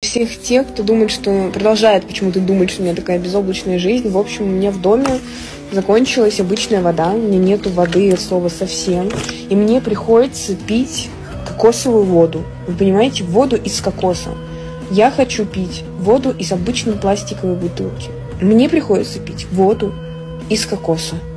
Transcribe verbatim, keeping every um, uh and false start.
Всех тех, кто думает, что продолжает почему-то думать, что у меня такая безоблачная жизнь. В общем, у меня в доме закончилась обычная вода, у меня нету воды от слова совсем, и мне приходится пить кокосовую воду. Вы понимаете, воду из кокоса. Я хочу пить воду из обычной пластиковой бутылки. Мне приходится пить воду из кокоса.